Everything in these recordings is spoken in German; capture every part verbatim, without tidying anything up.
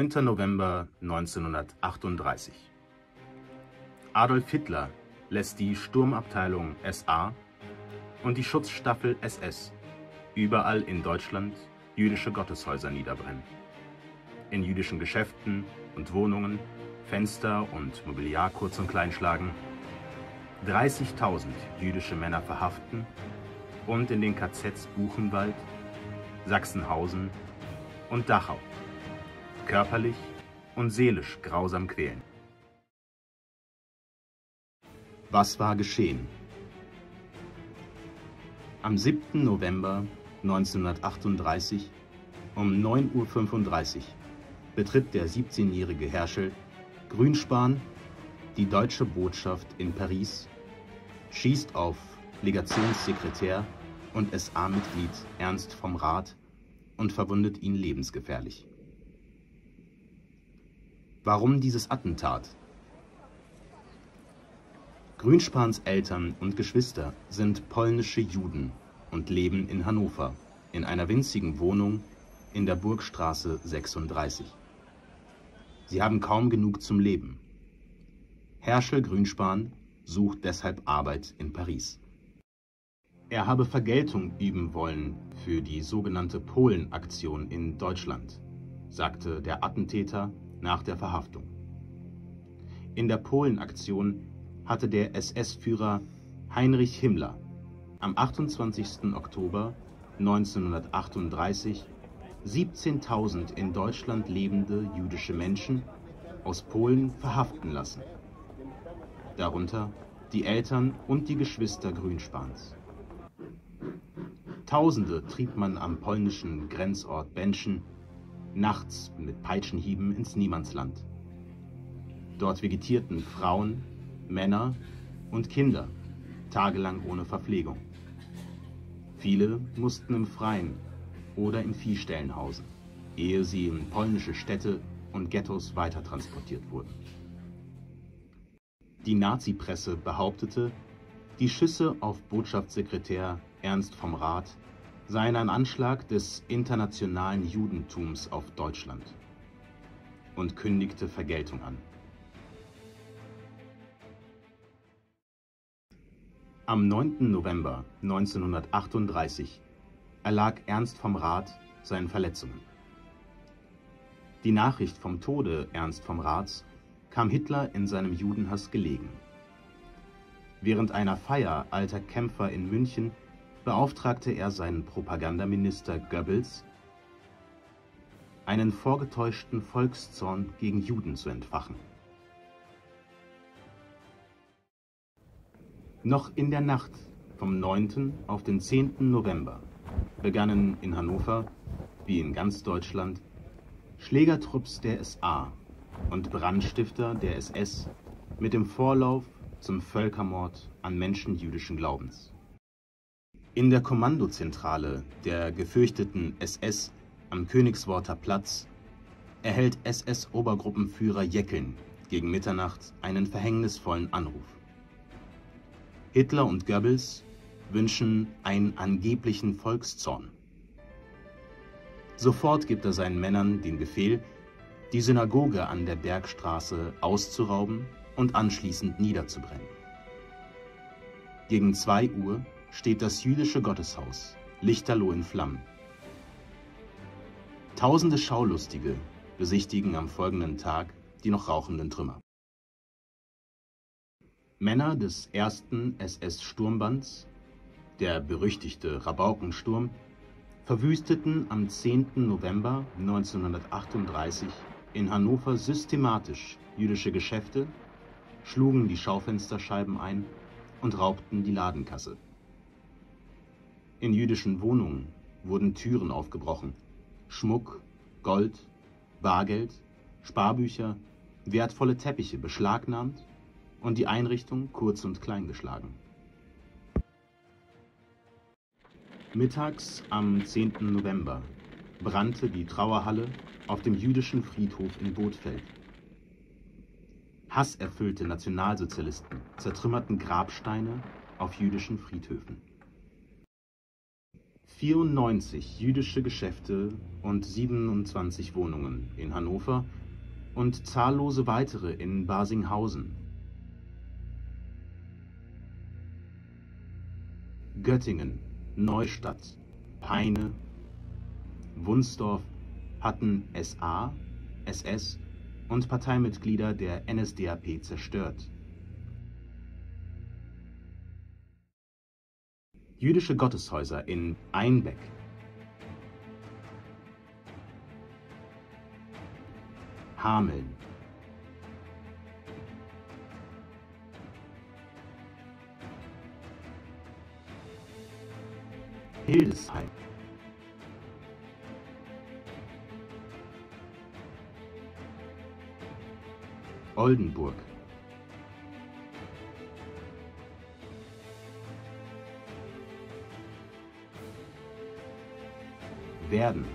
neunter November neunzehnhundertachtunddreißig. Adolf Hitler lässt die Sturmabteilung S A und die Schutzstaffel S S überall in Deutschland jüdische Gotteshäuser niederbrennen. In jüdischen Geschäften und Wohnungen Fenster und Mobiliar kurz und klein schlagen, dreißigtausend jüdische Männer verhaften und in den K Zs Buchenwald, Sachsenhausen und Dachau körperlich und seelisch grausam quälen. Was war geschehen? Am siebten November neunzehnhundertachtunddreißig um neun Uhr fünfunddreißig betritt der siebzehnjährige Herschel Grünspan die deutsche Botschaft in Paris, schießt auf Legationssekretär und S A-Mitglied Ernst vom Rath und verwundet ihn lebensgefährlich. Warum dieses Attentat? Grünspans Eltern und Geschwister sind polnische Juden und leben in Hannover in einer winzigen Wohnung in der Burgstraße sechsunddreißig. Sie haben kaum genug zum Leben. Herschel Grünspan sucht deshalb Arbeit in Paris. Er habe Vergeltung üben wollen für die sogenannte Polenaktion in Deutschland, sagte der Attentäter nach der Verhaftung. In der Polenaktion hatte der S S-Führer Heinrich Himmler am achtundzwanzigsten Oktober neunzehnhundertachtunddreißig siebzehntausend in Deutschland lebende jüdische Menschen aus Polen verhaften lassen, darunter die Eltern und die Geschwister Grünspans. Tausende trieb man am polnischen Grenzort Benschen nachts mit Peitschenhieben ins Niemandsland. Dort vegetierten Frauen, Männer und Kinder tagelang ohne Verpflegung. Viele mussten im Freien oder in Viehställen hausen, ehe sie in polnische Städte und Ghettos weitertransportiert wurden. Die Nazi-Presse behauptete, die Schüsse auf Botschaftssekretär Ernst vom Rath seien ein Anschlag des internationalen Judentums auf Deutschland und kündigte Vergeltung an. Am neunten November neunzehnhundertachtunddreißig erlag Ernst vom Rath seinen Verletzungen. Die Nachricht vom Tode Ernst vom Raths kam Hitler in seinem Judenhass gelegen. Während einer Feier alter Kämpfer in München beauftragte er seinen Propagandaminister Goebbels, einen vorgetäuschten Volkszorn gegen Juden zu entfachen. Noch in der Nacht vom neunten auf den zehnten November begannen in Hannover, wie in ganz Deutschland, Schlägertrupps der S A und Brandstifter der S S mit dem Vorlauf zum Völkermord an Menschen jüdischen Glaubens. In der Kommandozentrale der gefürchteten S S am Königsworter Platz erhält S S-Obergruppenführer Jeckeln gegen Mitternacht einen verhängnisvollen Anruf. Hitler und Goebbels wünschen einen angeblichen Volkszorn. Sofort gibt er seinen Männern den Befehl, die Synagoge an der Bergstraße auszurauben und anschließend niederzubrennen. Gegen zwei Uhr steht das jüdische Gotteshaus lichterloh in Flammen. Tausende Schaulustige besichtigen am folgenden Tag die noch rauchenden Trümmer. Männer des ersten S S-Sturmbands, der berüchtigte Rabaukensturm, verwüsteten am zehnten November neunzehnhundertachtunddreißig in Hannover systematisch jüdische Geschäfte, schlugen die Schaufensterscheiben ein und raubten die Ladenkasse. In jüdischen Wohnungen wurden Türen aufgebrochen, Schmuck, Gold, Bargeld, Sparbücher, wertvolle Teppiche beschlagnahmt und die Einrichtung kurz und klein geschlagen. Mittags am zehnten November brannte die Trauerhalle auf dem jüdischen Friedhof in Bothfeld. Hasserfüllte Nationalsozialisten zertrümmerten Grabsteine auf jüdischen Friedhöfen. vierundneunzig jüdische Geschäfte und siebenundzwanzig Wohnungen in Hannover und zahllose weitere in Barsinghausen, Göttingen, Neustadt, Peine, Wunsdorf hatten S A, S S und Parteimitglieder der N S D A P zerstört. Jüdische Gotteshäuser in Einbeck, Hameln, Hildesheim, Oldenburg, Werden,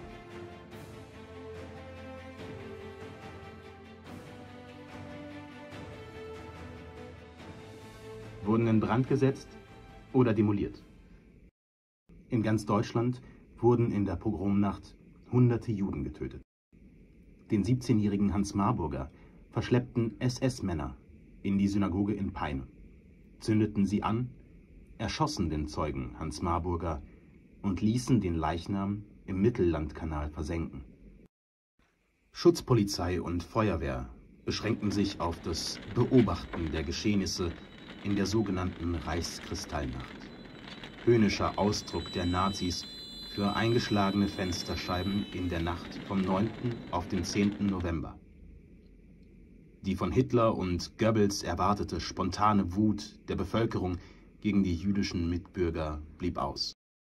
wurden in Brand gesetzt oder demoliert. In ganz Deutschland wurden in der Pogromnacht hunderte Juden getötet. Den siebzehnjährigen Hans Marburger verschleppten S S-Männer in die Synagoge in Peine, zündeten sie an, erschossen den Zeugen Hans Marburger und ließen den Leichnam im Mittellandkanal versenken. Schutzpolizei und Feuerwehr beschränkten sich auf das Beobachten der Geschehnisse in der sogenannten Reichskristallnacht. Höhnischer Ausdruck der Nazis für eingeschlagene Fensterscheiben in der Nacht vom neunten auf den zehnten November. Die von Hitler und Goebbels erwartete spontane Wut der Bevölkerung gegen die jüdischen Mitbürger blieb aus.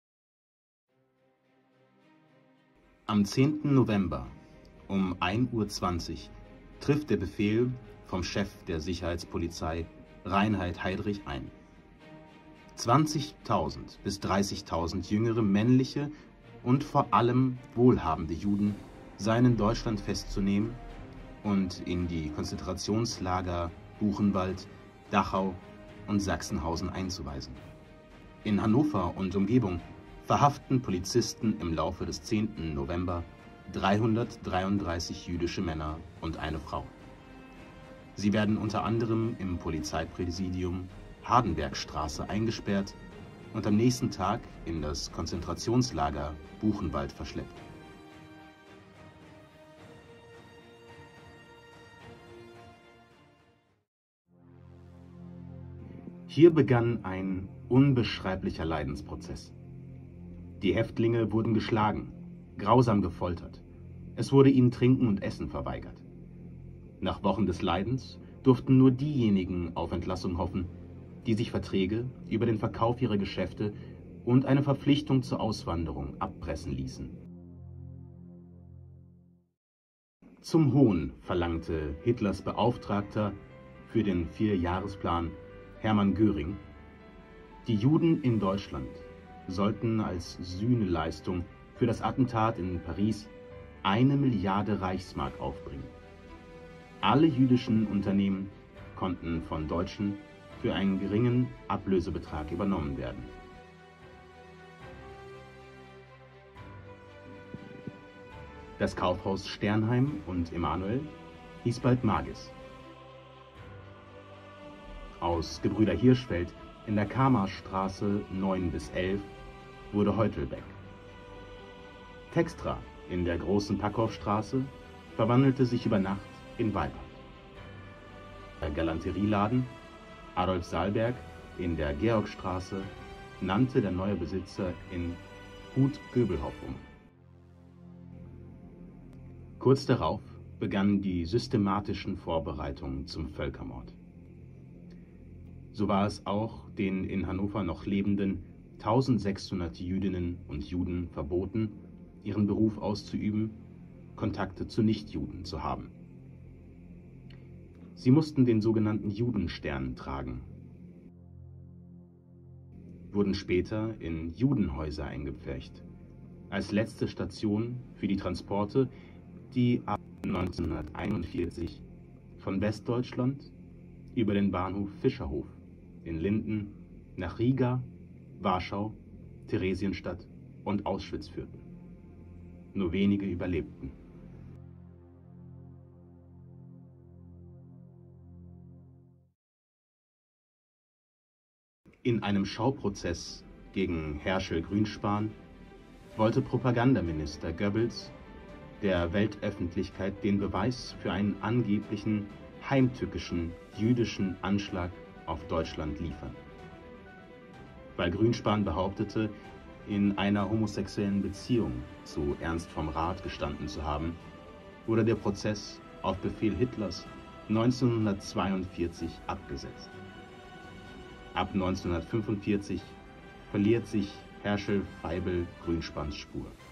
Am zehnten November um ein Uhr zwanzig trifft der Befehl vom Chef der Sicherheitspolizei Reinhard Heydrich ein. zwanzigtausend bis dreißigtausend jüngere männliche und vor allem wohlhabende Juden seien in Deutschland festzunehmen und in die Konzentrationslager Buchenwald, Dachau und Sachsenhausen einzuweisen. In Hannover und Umgebung verhaften Polizisten im Laufe des zehnten November dreihundertdreiunddreißig jüdische Männer und eine Frau. Sie werden unter anderem im Polizeipräsidium Hardenbergstraße eingesperrt und am nächsten Tag in das Konzentrationslager Buchenwald verschleppt. Hier begann ein unbeschreiblicher Leidensprozess. Die Häftlinge wurden geschlagen, grausam gefoltert. Es wurde ihnen Trinken und Essen verweigert. Nach Wochen des Leidens durften nur diejenigen auf Entlassung hoffen, die sich Verträge über den Verkauf ihrer Geschäfte und eine Verpflichtung zur Auswanderung abpressen ließen. Zum Hohn verlangte Hitlers Beauftragter für den Vierjahresplan Hermann Göring, die Juden in Deutschland sollten als Sühneleistung für das Attentat in Paris eine Milliarde Reichsmark aufbringen. Alle jüdischen Unternehmen konnten von Deutschen für einen geringen Ablösebetrag übernommen werden. Das Kaufhaus Sternheim und Emanuel hieß bald Magis. Aus Gebrüder Hirschfeld in der Kamarstraße neun bis elf wurde Heutelbeck. Textra in der Großen Packhofstraße verwandelte sich über Nacht in Weipert. Der Galanterieladen Adolf Saalberg in der Georgstraße nannte der neue Besitzer in Gut Göbelhoff um. Kurz darauf begannen die systematischen Vorbereitungen zum Völkermord. So war es auch den in Hannover noch lebenden eintausendsechshundert Jüdinnen und Juden verboten, ihren Beruf auszuüben, Kontakte zu Nichtjuden zu haben. Sie mussten den sogenannten Judenstern tragen, wurden später in Judenhäuser eingepfercht, als letzte Station für die Transporte, die ab neunzehnhunderteinundvierzig von Westdeutschland über den Bahnhof Fischerhof in Linden nach Riga, Warschau, Theresienstadt und Auschwitz führten. Nur wenige überlebten. In einem Schauprozess gegen Herschel Grünspan wollte Propagandaminister Goebbels der Weltöffentlichkeit den Beweis für einen angeblichen heimtückischen jüdischen Anschlag auf Deutschland liefern. Weil Grünspan behauptete, in einer homosexuellen Beziehung zu Ernst vom Rath gestanden zu haben, wurde der Prozess auf Befehl Hitlers neunzehnhundertzweiundvierzig abgesetzt. Ab neunzehnhundertfünfundvierzig verliert sich Herschel Veibel Grünspans Spur.